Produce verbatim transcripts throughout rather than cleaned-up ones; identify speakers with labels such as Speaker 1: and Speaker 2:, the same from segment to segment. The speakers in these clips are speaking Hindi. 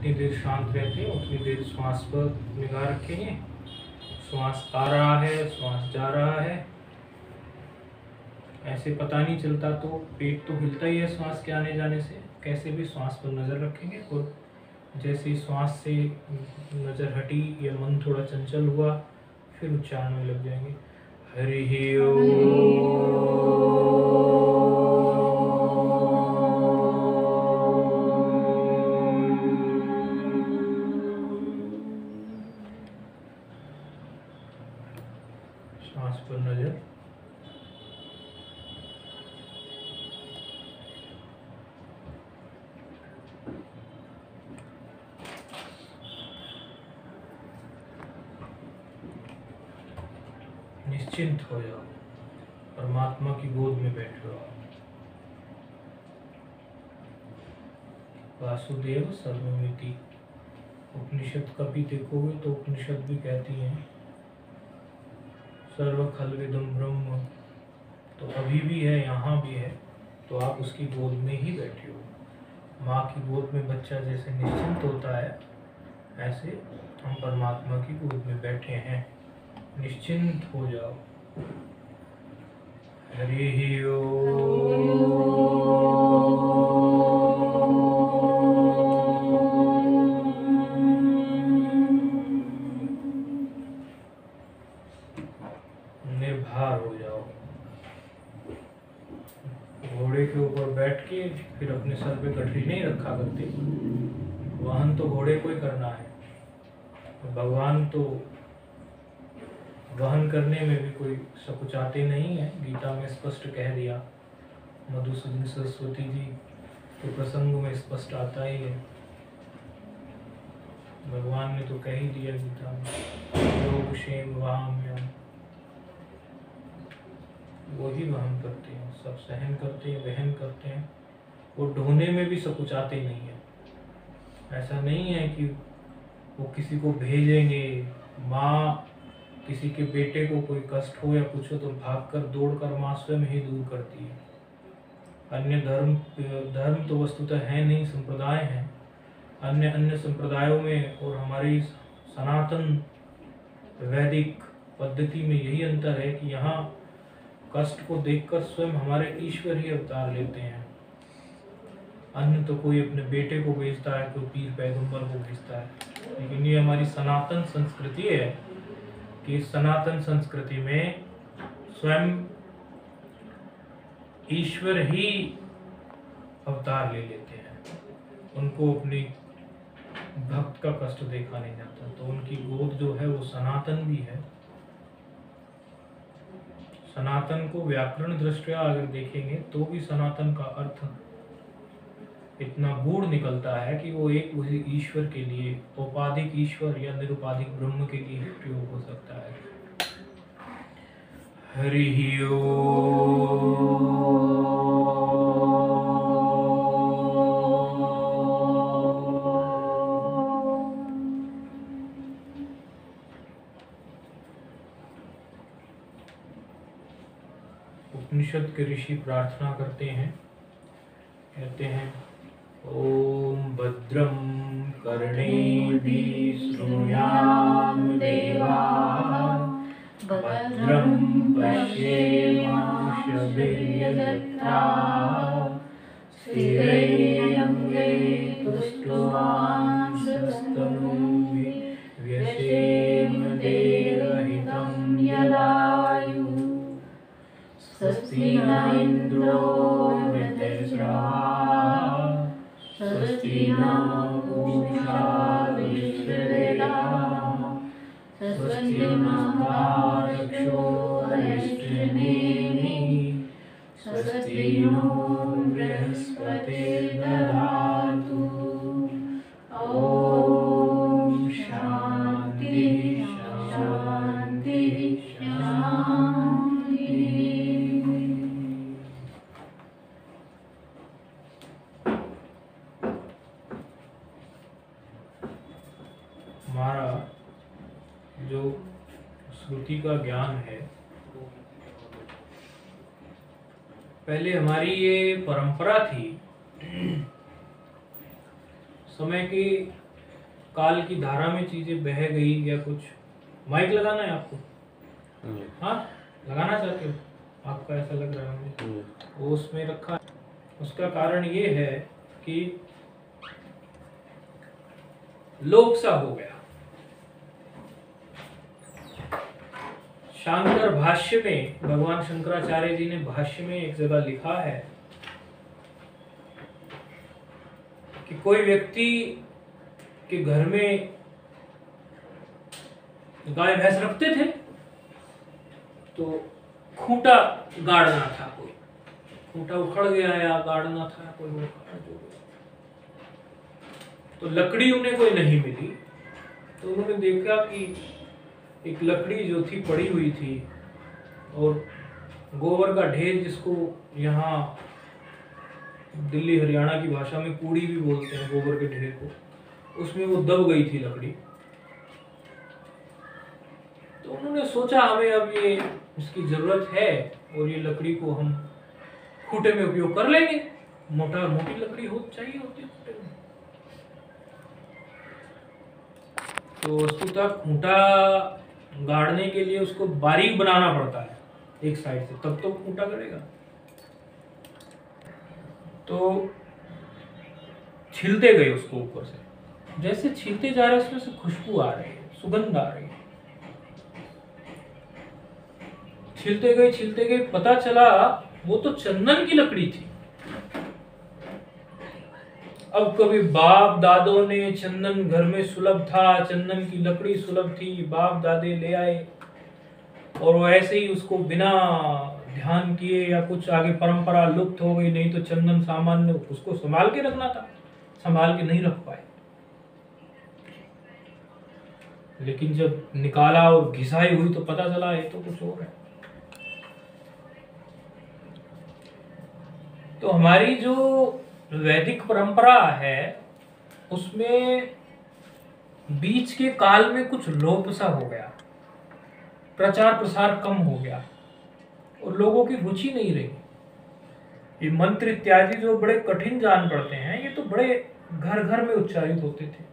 Speaker 1: जितनी देर शांत रहते हैं उतनी देर श्वास पर निगाह रखेंगे। श्वास आ रहा है, श्वास जा रहा है, ऐसे पता नहीं चलता तो पेट तो हिलता ही है श्वास के आने जाने से। कैसे भी श्वास पर नज़र रखेंगे और जैसे ही श्वास से नज़र हटी या मन थोड़ा चंचल हुआ फिर उच्चारण में लग जाएंगे। हरि ओम। श्वास पर नजर। निश्चिंत हो जाओ, परमात्मा की गोद में बैठ जाओ। वासुदेव सर्वमिति उपनिषद का भी देखोगे तो उपनिषद भी कहती हैं सर्व खलविदम ब्रह्म। तो अभी भी है, यहाँ भी है, तो आप उसकी गोद में ही बैठे हो। माँ की गोद में बच्चा जैसे निश्चिंत होता है, ऐसे हम परमात्मा की गोद में बैठे हैं। निश्चिंत हो जाओ। हरि ओम। निर्भर हो जाओ। घोड़े के ऊपर बैठ के फिर अपने सर पे गठरी नहीं रखा करते। वाहन तो घोड़े को ही करना है, भगवान तो वहन करने में भी कोई सकुचाते नहीं है। गीता में स्पष्ट कह दिया, मधुसूदन सरस्वती जी के प्रसंग में स्पष्ट आता ही है। भगवान ने तो कह ही दिया गीता में, योग क्षेम वाहम्यम। वो ही वहन करते हैं, सब सहन करते हैं, वहन करते हैं। वो ढोने में भी सकुचाते नहीं है। ऐसा नहीं है कि वो किसी को भेजेंगे। माँ किसी के बेटे को कोई कष्ट हो या कुछ हो तो भागकर दौड़कर माँ स्वयं ही दूर करती है। अन्य धर्म धर्म तो वस्तुतः है नहीं, संप्रदाय हैं। अन्य अन्य संप्रदायों में और हमारी सनातन वैदिक पद्धति में यही अंतर है कि यहाँ कष्ट को देखकर स्वयं हमारे ईश्वर ही अवतार लेते हैं। अन्य तो कोई अपने बेटे को भेजता है, कोई पीर पैगंबर को भेजता है। लेकिन ये हमारी सनातन संस्कृति है कि सनातन संस्कृति में स्वयं ईश्वर ही अवतार ले लेते हैं। उनको अपनी भक्त का कष्ट देखा नहीं जाता, तो उनकी गोद जो है वो सनातन भी है। सनातन को व्याकरण दृष्टया अगर देखेंगे तो भी सनातन का अर्थ इतना गूढ़ निकलता है कि वो एक उसी ईश्वर के लिए, औपाधिक ईश्वर या निरुपाधिक ब्रह्म के लिए प्रयोग हो सकता है। हरि ओम। उपनिषद के ऋषि प्रार्थना करते हैं, कहते हैं ओम भद्रं कर्णेभिः शृणुयाम देवाः, भद्रं पश्येमाशभिर्यजत्राः, स्थिरैरङ्गैः तुष्टुवांसस्तनूभिः व्यसेम देवहितं यदायुः। स्वस्ति न इन्द्रो वृद्धश्रवाः, स्वस्ति नः पूषा विश्ववेदाः, स्वस्ति नः रक्षो अरिष्टनेमिः, स्वस्ति नो बृहस्पतिर्दधातु। ॐ शान्ति शान्ति शान्ति। हमारा जो श्रुति का ज्ञान है, पहले हमारी ये परंपरा थी समय के काल की धारा में चीजें बह गई या कुछ। माइक लगाना है आपको? हाँ, लगाना चाहते हो? आपका ऐसा लग रहा है मुझे। वो उसमें रखा है। उसका कारण ये है कि लोक सा हो गया। शांकर भाष्य में, भगवान शंकराचार्य जी ने भाष्य में एक जगह लिखा है कि कोई व्यक्ति के घर में गाय भैंस रखते थे, तो खूंटा गाड़ना था, कोई खूंटा उखड़ गया या गाड़ना था कोई, वो जो तो लकड़ी उन्हें कोई नहीं मिली। तो उन्होंने देखा कि एक लकड़ी जो थी पड़ी हुई थी, और गोबर का ढेर, जिसको यहाँ दिल्ली हरियाणा की भाषा में कूड़ी भी बोलते हैं गोबर के ढेर को, उसमें वो दब गई थी लकड़ी। तो उन्होंने सोचा हमें अब ये इसकी जरूरत है और ये लकड़ी को हम खूंटे में उपयोग कर लेंगे। मोटा मोटी लकड़ी हो चाहिए होती है खूंटे में। तो वस्तुतः खूंटा गाड़ने के लिए उसको बारीक बनाना पड़ता है एक साइड से, तब तो खूंटा गड़ेगा। तो छीलते गए उसको ऊपर से, जैसे छीलते जा रहे उसमें से खुशबू आ रही है, सुगंध आ रही है। छीलते गए छीलते गए पता चला वो तो चंदन की लकड़ी थी। अब कभी बाप दादों ने चंदन घर में सुलभ था, चंदन की लकड़ी सुलभ थी, बाप दादे ले आए, और वो ऐसे ही उसको बिना ध्यान किए या कुछ आगे परंपरा लुप्त हो गई। नहीं तो चंदन सामान्य उसको संभाल के रखना था, संभाल के नहीं रख पाए। लेकिन जब निकाला और घिसाई हुई तो पता चला ये तो कुछ और है। तो हमारी जो वैदिक परंपरा है उसमें बीच के काल में कुछ लोप सा हो गया, प्रचार प्रसार कम हो गया और लोगों की रुचि नहीं रही। ये मंत्र इत्यादि जो बड़े कठिन जान पड़ते हैं, ये तो बड़े घर घर में उच्चारित होते थे,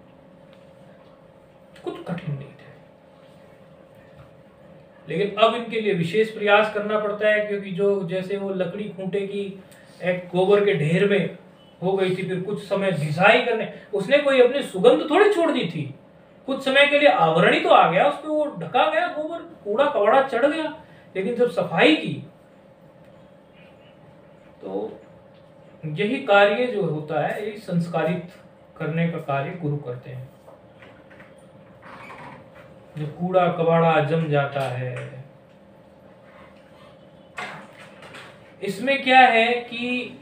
Speaker 1: कुछ कठिन नहीं थे। लेकिन अब इनके लिए विशेष प्रयास करना पड़ता है, क्योंकि जो जैसे वो लकड़ी खूंटे की एक गोबर के ढेर में हो गई थी, फिर कुछ समय घिसाई करने, उसने कोई अपनी सुगंध थोड़ी छोड़ दी थी। कुछ समय के लिए आवरण ही तो आ गया, उसपे वो ढका गया, गोबर कूड़ा कबाड़ा चढ़ गया। लेकिन जब सफाई की तो यही कार्य जो होता है, यही संस्कारित करने का कार्य गुरु करते हैं। जो कूड़ा कबाड़ा जम जाता है, इसमें क्या है कि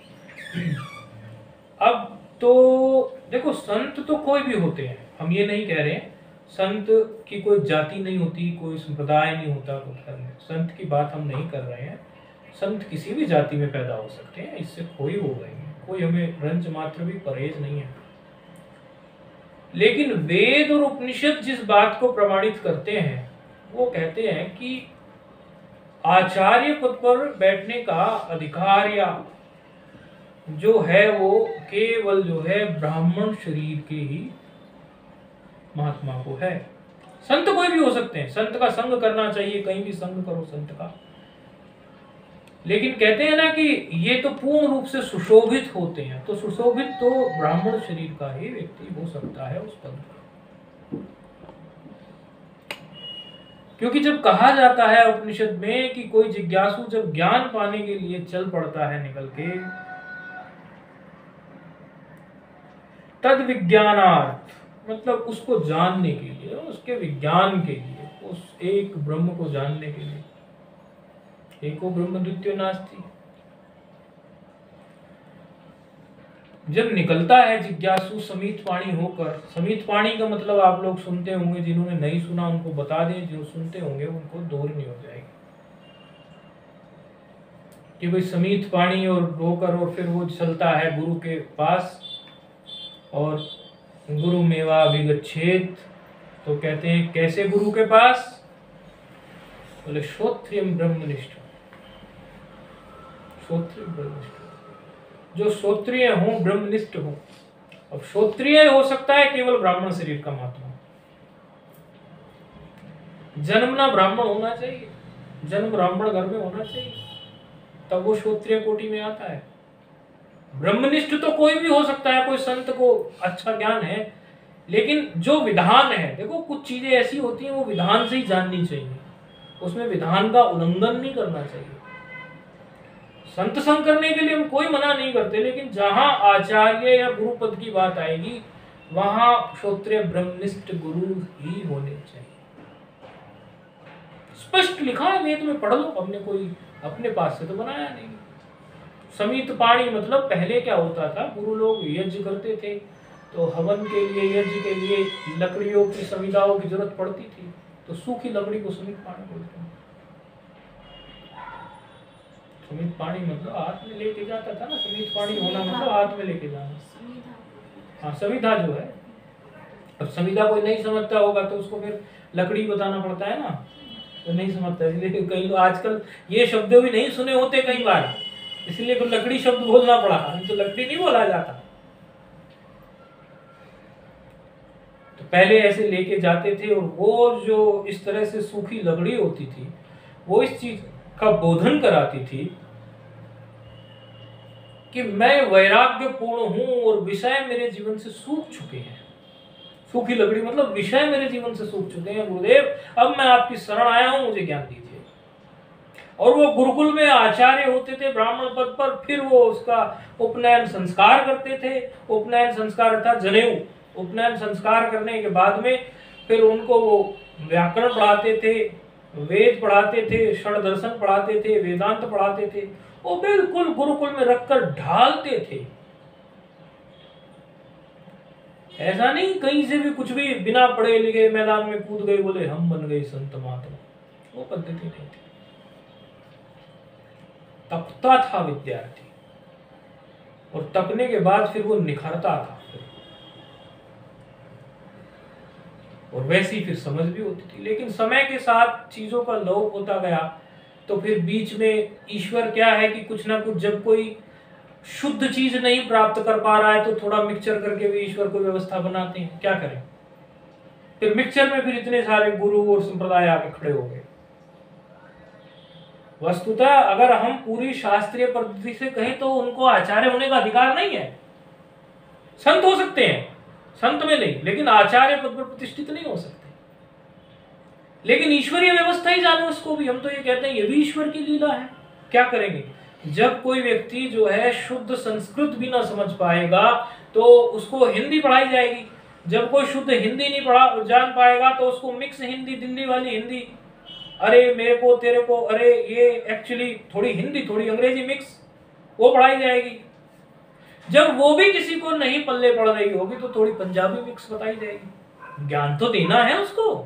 Speaker 1: अब तो देखो, संत तो कोई भी होते हैं, हम ये नहीं कह रहे हैं संत की कोई जाति नहीं होती, कोई संप्रदाय नहीं होता, कोई धर्म। संत की बात हम नहीं कर रहे हैं। संत किसी भी जाति में पैदा हो सकते हैं, इससे कोई हो गए, कोई हमें रंच मात्र भी परहेज नहीं है। लेकिन वेद और उपनिषद जिस बात को प्रमाणित करते हैं, वो कहते हैं कि आचार्य पद पर बैठने का अधिकार या जो है वो केवल जो है ब्राह्मण शरीर के ही महात्मा को है। संत कोई भी हो सकते हैं, संत का संग करना चाहिए, कहीं भी संग करो संत का। लेकिन कहते हैं ना कि ये तो पूर्ण रूप से सुशोभित होते हैं, तो सुशोभित तो ब्राह्मण शरीर का ही व्यक्ति हो सकता है उस पद पर। क्योंकि जब कहा जाता है उपनिषद में कि कोई जिज्ञासु जब ज्ञान पाने के लिए चल पड़ता है निकल के, तद विज्ञानार्थ, मतलब उसको जानने के लिए, उसके विज्ञान के लिए, उस एक ब्रह्म को जानने के लिए। एको ब्रह्म द्वितीयो नास्ति। जब निकलता है जिज्ञासु समीत पाणी होकर, समीत पाणी का मतलब आप लोग सुनते होंगे, जिन्होंने नहीं सुना उनको बता दें, जो सुनते होंगे उनको दूर नहीं हो जाएगी कि भाई समीत पाणी और होकर, और फिर वो चलता है गुरु के पास, और गुरु मेवा विगच्छेत। तो कहते हैं कैसे गुरु के पास? बोले श्रोत्रियम ब्रह्मनिष्ठ, श्रोत्रिय ब्रह्मनिष्ठ, जो श्रोत्रिय हो, ब्रह्मनिष्ठ हो, अब क्षत्रिय हो सकता है केवल ब्राह्मण शरीर का महात्मा, जन्मना ब्राह्मण होना चाहिए, जन्म ब्राह्मण घर में होना चाहिए, तब वो क्षत्रिय कोटि में आता है। ब्रह्मनिष्ठ तो कोई भी हो सकता है, कोई संत को अच्छा ज्ञान है, लेकिन जो विधान है, देखो कुछ चीजें ऐसी होती हैं वो विधान से ही जाननी चाहिए, उसमें विधान का उल्लंघन नहीं करना चाहिए। संत संग करने के लिए हम कोई मना नहीं करते, लेकिन जहां आचार्य या गुरु पद की बात आएगी वहां क्षत्रिय ब्रह्मनिष्ठ गुरु ही होने चाहिए। स्पष्ट लिखा है वेद में, पढ़ लो, हमने कोई अपने पास से तो बनाया नहीं। समित पाणी मतलब पहले क्या होता था, गुरु लोग यज्ञ करते थे तो हवन के लिए, यज्ञ के लिए लकड़ियों की समिधाओं की जरूरत पड़ती थी, तो सूखी लकड़ी को समित पाणी बोलते हैं। समित पाणी मतलब हाथ में लेके जाता था ना, समित पाणी होना मतलब हाथ में लेके जाना। हाँ, समिधा जो है, अब समिधा कोई नहीं समझता होगा तो उसको फिर लकड़ी बताना पड़ता है ना, तो नहीं समझता, इसलिए कई लोग आजकल ये शब्द भी नहीं सुने होते कई बार, इसलिए तो लकड़ी शब्द बोलना पड़ा, तो लकड़ी नहीं बोला जाता। तो पहले ऐसे लेके जाते थे, और वो जो इस तरह से सूखी लकड़ी होती थी वो इस चीज का बोधन कराती थी कि मैं वैराग्य पूर्ण हूं और विषय मेरे जीवन से सूख चुके हैं। सूखी लकड़ी मतलब विषय मेरे जीवन से सूख चुके हैं गुरुदेव, अब मैं आपकी शरण आया हूं, मुझे ज्ञान दीजिए। और वो गुरुकुल में आचार्य होते थे ब्राह्मण पद पर, फिर वो उसका उपनयन संस्कार करते थे। उपनयन संस्कार अर्थात जनेऊ, उपनयन संस्कार करने के बाद में फिर उनको वो व्याकरण पढ़ाते थे, वेद पढ़ाते थे, षड दर्शन पढ़ाते थे, वेदांत पढ़ाते थे, वो बिल्कुल गुरुकुल में रखकर ढालते थे। ऐसा नहीं कहीं से भी कुछ भी बिना पढ़े लिखे मैदान में कूद गए, बोले हम बन गए संत महात्मा, वो पद्धति नहीं थी। तपता था विद्यार्थी, और तपने के बाद फिर वो निखरता था, और वैसी फिर समझ भी होती थी। लेकिन समय के साथ चीजों का लोप होता गया, तो फिर बीच में ईश्वर क्या है कि कुछ ना कुछ, जब कोई शुद्ध चीज नहीं प्राप्त कर पा रहा है तो थोड़ा मिक्सचर करके भी ईश्वर को व्यवस्था बनाते हैं, क्या करें। फिर मिक्सचर में फिर इतने सारे गुरु और संप्रदाय आके खड़े हो गए। वस्तुतः अगर हम पूरी शास्त्रीय पद्धति से कहें तो उनको आचार्य होने का अधिकार नहीं है। संत हो सकते हैं, संत में नहीं, लेकिन आचार्य पद पर प्रतिष्ठित नहीं हो सकते। लेकिन ईश्वरीय व्यवस्था ही जानो इसको भी, हम तो ये कहते हैं ये भी ईश्वर की लीला है। क्या करेंगे, जब कोई व्यक्ति जो है शुद्ध संस्कृत भी ना समझ पाएगा तो उसको हिंदी पढ़ाई जाएगी, जब कोई शुद्ध हिंदी नहीं पढ़ा जान पाएगा तो उसको मिक्स हिंदी, दिल्ली वाली हिंदी, अरे मेरे को तेरे को, अरे ये एक्चुअली थोड़ी हिंदी थोड़ी अंग्रेजी मिक्स, वो पढ़ाई जाएगी। जब वो भी किसी को नहीं पल्ले पड़ रही होगी तो थोड़ी पंजाबी मिक्स बताई जाएगी। ज्ञान तो देना है उसको।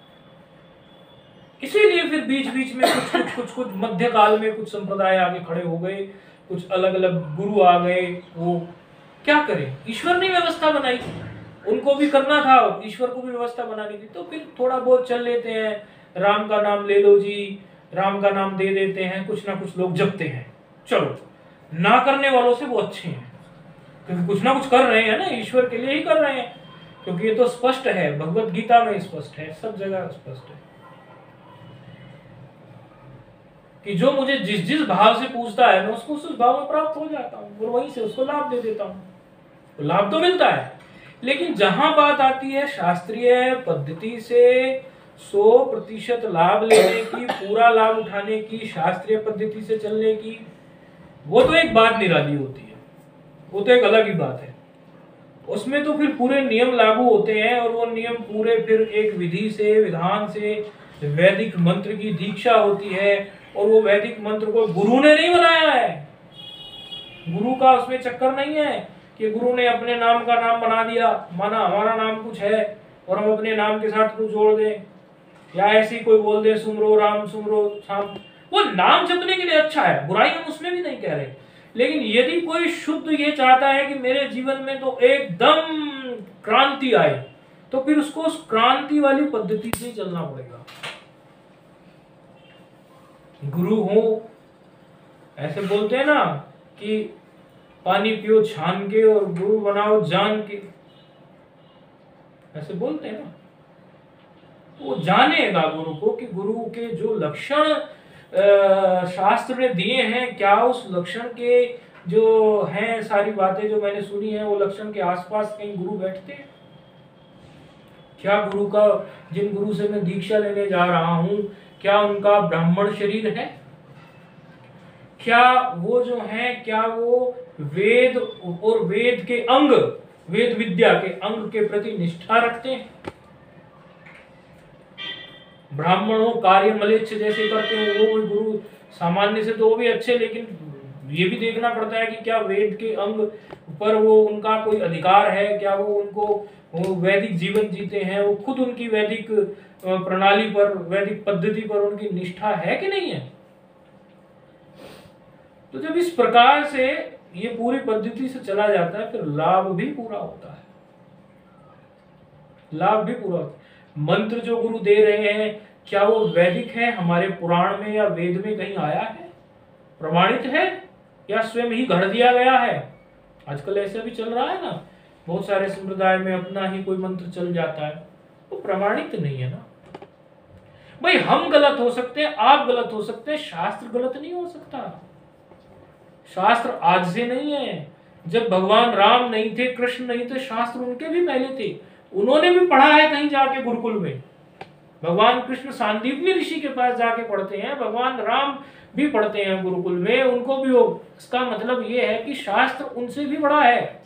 Speaker 1: इसीलिए फिर बीच बीच में कुछ कुछ कुछ कुछ मध्य काल में कुछ संप्रदाय आगे खड़े हो गए, कुछ अलग अलग गुरु आ गए। वो क्या करें, ईश्वर ने व्यवस्था बनाई, उनको भी करना था, ईश्वर को भी व्यवस्था बनानी थी, तो फिर थोड़ा बहुत चल लेते हैं। राम का नाम ले लो जी, राम का नाम दे देते हैं, कुछ ना कुछ लोग जपते हैं, चलो ना करने वालों से वो अच्छे हैं, क्योंकि कुछ ना कुछ कर रहे हैं ना, ईश्वर के लिए ही कर रहे हैं। क्योंकि ये तो स्पष्ट है, भगवत गीता में स्पष्ट है, सब जगह स्पष्ट है कि जो मुझे जिस जिस भाव से पूछता है मैं उसको उस भाव में प्राप्त हो जाता हूँ, और वहीं से उसको लाभ दे देता हूँ। तो लाभ तो मिलता है, लेकिन जहां बात आती है शास्त्रीय पद्धति से सौ प्रतिशत लाभ लेने की, पूरा लाभ उठाने की, शास्त्रीय पद्धति से चलने की, वो तो एक बात निराली होती है, वो तो एक अलग ही बात है। उसमें तो फिर पूरे नियम लागू होते हैं, और वो नियम पूरे फिर एक विधि से, विधान से, वैदिक मंत्र की दीक्षा होती है, और वो वैदिक मंत्र को गुरु ने नहीं बनाया है। गुरु का उसमें चक्कर नहीं है कि गुरु ने अपने नाम का नाम बना दिया, माना हमारा नाम कुछ है और हम अपने नाम के साथ कुछ जोड़ दें, या ऐसी कोई बोल दे सुमरो राम सुमरो शाम। वो नाम जपने के लिए अच्छा है, बुराई हम उसमें भी नहीं कह रहे, लेकिन यदि कोई शुद्ध ये चाहता है कि मेरे जीवन में तो एकदम क्रांति आए, तो फिर उसको उस क्रांति वाली पद्धति से चलना पड़ेगा। गुरु हो, ऐसे बोलते हैं ना कि पानी पियो छान के और गुरु बनाओ जान के, ऐसे बोलते हैं ना। वो जानेगा गुरु को कि गुरु के जो लक्षण शास्त्र ने दिए हैं, क्या उस लक्षण के जो हैं सारी बातें जो मैंने सुनी है, वो लक्षण के आसपास कहीं गुरु बैठते हैं क्या? गुरु का, जिन गुरु से मैं दीक्षा लेने जा रहा हूं, क्या उनका ब्राह्मण शरीर है? क्या वो जो है, क्या वो वेद और वेद के अंग, वेद विद्या के अंग के प्रति निष्ठा रखते हैं? ब्राह्मणों कार्य मलेच्छ जैसे करते हैं वो कोई गुरु सामान्य से तो वो भी अच्छे, लेकिन ये भी देखना पड़ता है कि क्या वेद के अंग पर वो उनका कोई अधिकार है? क्या वो उनको वो वैदिक जीवन जीते हैं? वो खुद उनकी वैदिक प्रणाली पर, वैदिक पद्धति पर उनकी निष्ठा है कि नहीं है? तो जब इस प्रकार से ये पूरी पद्धति से चला जाता है, फिर लाभ भी पूरा होता है, लाभ भी पूरा होता है। मंत्र जो गुरु दे रहे हैं, क्या वो वैदिक है? हमारे पुराण में या वेद में कहीं आया है, प्रमाणित है, या स्वयं ही गढ़ दिया गया है? आजकल ऐसा भी चल रहा है ना, बहुत सारे संप्रदाय में अपना ही कोई मंत्र चल जाता है, वो प्रमाणित नहीं है ना। भाई हम गलत हो सकते हैं, आप गलत हो सकते हैं, शास्त्र गलत नहीं हो सकता। शास्त्र आज से नहीं है, जब भगवान राम नहीं थे, कृष्ण नहीं थे, शास्त्र उनके भी पहले थे, उन्होंने भी पढ़ा है कहीं जाके गुरुकुल में। भगवान कृष्ण सांदीपनी ऋषि के पास जाके पढ़ते हैं, भगवान राम भी पढ़ते हैं गुरुकुल में, उनको भी हो। इसका मतलब ये है कि शास्त्र उनसे भी बड़ा है।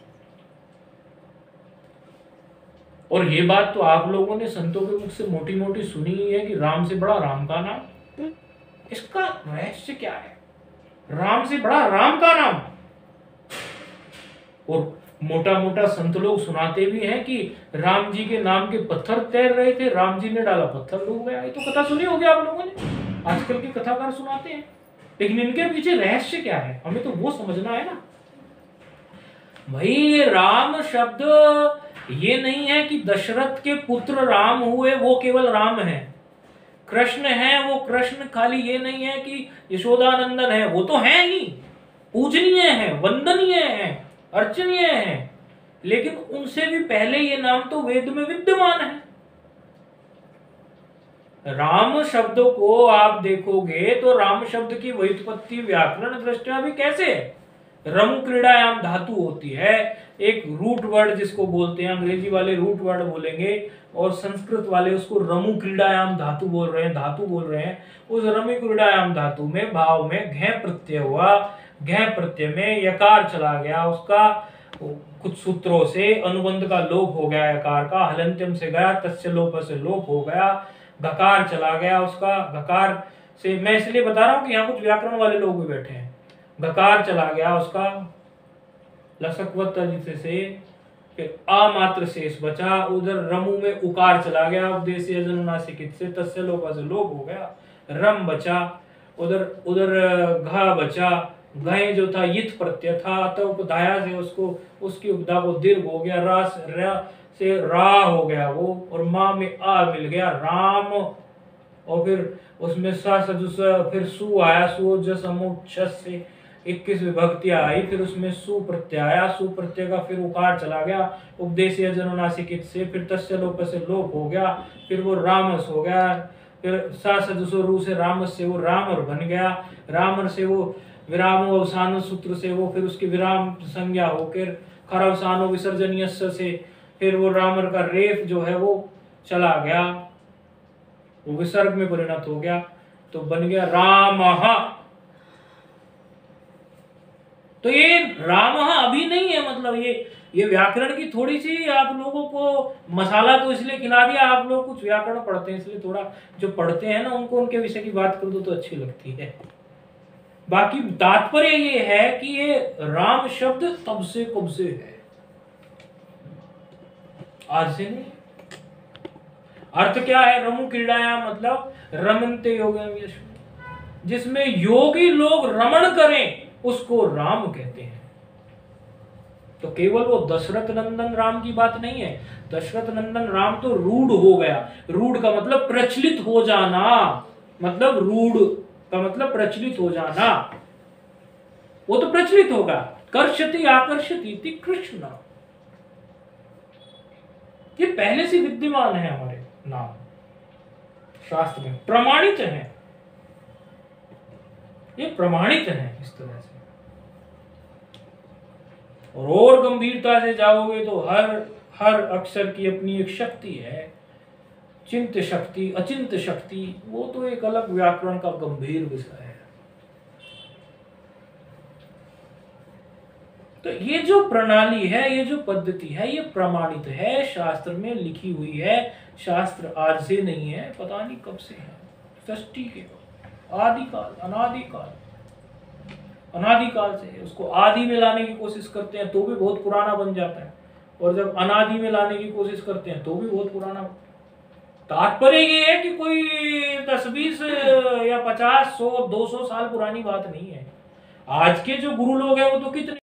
Speaker 1: और ये बात तो आप लोगों ने संतों के मुख से मोटी मोटी सुनी ही है कि राम से बड़ा राम का नाम। इसका रहस्य क्या है? राम से बड़ा राम का नाम। और मोटा मोटा संत लोग सुनाते भी हैं कि राम जी के नाम के पत्थर तैर रहे थे, राम जी ने डाला पत्थर डूब गया। ये तो कथा सुनी होगी आप लोगों ने, आजकल के कथाकार सुनाते हैं। लेकिन इनके पीछे रहस्य क्या है, हमें तो वो समझना है ना भाई। ये राम शब्द ये नहीं है कि दशरथ के पुत्र राम हुए वो केवल राम है, कृष्ण है वो कृष्ण खाली ये नहीं है कि यशोदानंदन है, वो तो है ही, पूजनीय है, वंदनीय है, अर्चनीय है, लेकिन उनसे भी पहले ये नाम तो वेद में विद्यमान है। राम शब्द को आप देखोगे तो राम शब्द की व्युत्पत्ति व्याकरण दृष्टया भी कैसे है? रमु क्रीड़ायाम धातु होती है, एक रूट वर्ड जिसको बोलते हैं, अंग्रेजी वाले रूट वर्ड बोलेंगे और संस्कृत वाले उसको रमु क्रीड़ायाम धातु बोल रहे हैं, धातु बोल रहे हैं। उस रमु क्रीड़ायाम धातु में भाव में घ प्रत्यय हुआ, घ प्रत्यय में यकार चला गया, उसका कुछ सूत्रों से अनुबंध का लोप हो गया, यकार का हलंत्यम से गया, तस्य लोप से लोप हो गया, घकार चला गया, उसका घकार से, मैं इसलिए बता रहा हूं कि यहाँ कुछ व्याकरण वाले लोग भी बैठे हैं, घकार चला गया, उसका लसकवत से फिर आ मात्र शेष बचा, उधर रमु में उकार चला गया, उपदेशीय जनुनासिकित से तस्य लोप से लोप हो गया, रम बचा, उधर उधर घा बचा, घय जो था यित प्रत्यय था, अतः उपधाया से उसको उसकी उपधा को दीर्घ हो गया, रास रा से रा हो गया वो, और माँ में आ मिल गया राम, और फिर उसमें सा सजुस, फिर सु आया, सु जस अमुच्छस से इक्कीस विभक्तियां आई, फिर उसमें सु प्रत्यय आया, सु प्रत्यय का फिर उकार चला गया, उपदेशीय जनुनासिकित से, फिर तस्य लोप से लोप हो गया, फिर वो रामस हो गया, फिर सा सजुसो रू से रामस से वो रामर बन गया, रामर से वो विराम अवसान सूत्र से वो फिर उसकी विराम संज्ञा होकर खर अवसानो विसर्जनीय से फिर वो रामर का रेफ जो है वो चला गया, वो विसर्ग में परिणत हो गया, तो बन गया रामः। तो ये रामः अभी नहीं है, मतलब ये ये व्याकरण की थोड़ी सी आप लोगों को मसाला तो इसलिए खिला दिया, आप लोग कुछ व्याकरण पढ़ते हैं इसलिए थोड़ा जो पढ़ते हैं ना उनको उनके विषय की बात कर दो तो अच्छी लगती है। बाकी तात्पर्य ये है कि ये राम शब्द तब से कब से है, आज से नहीं। अर्थ क्या है? रमु क्रीड़ाया मतलब रमनते योगम यश, जिसमें योगी लोग रमण करें उसको राम कहते हैं। तो केवल वो दशरथ नंदन राम की बात नहीं है, दशरथ नंदन राम तो रूढ़ हो गया, रूढ़ का मतलब प्रचलित हो जाना, मतलब रूढ़ का मतलब प्रचलित हो जाना, वो तो प्रचलित होगा, कर्षति आकर्षति इति कृष्ण। ये पहले से विद्यमान है हमारे नाम शास्त्र में, प्रमाणित है, ये प्रमाणित है इस तरह से। और और गंभीरता से जाओगे तो हर हर अक्षर की अपनी एक शक्ति है, चिंत शक्ति, अचिंत शक्ति, वो तो एक अलग व्याकरण का गंभीर विषय है। तो ये जो प्रणाली है, ये जो पद्धति है, ये प्रमाणित है, शास्त्र में लिखी हुई है। शास्त्र आज से नहीं है, पता नहीं कब से है, सृष्टि के आदिकाल, अनादिकाल, अनादिकाल से। उसको आदि में लाने की कोशिश करते हैं तो भी बहुत पुराना बन जाता है, और जब अनादि में लाने की कोशिश करते हैं तो भी बहुत पुराना। तात्पर्य ये है कि कोई दस बीस या पचास सौ दो सौ साल पुरानी बात नहीं है। आज के जो गुरु लोग हैं वो तो कितने